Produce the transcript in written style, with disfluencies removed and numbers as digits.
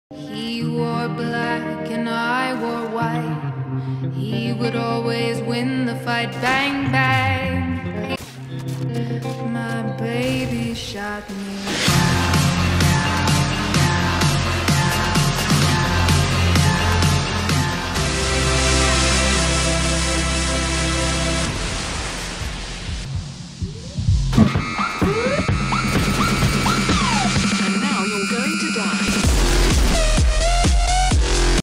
He wore black and I wore white. He would always win the fight. Bang, bang. My baby shot me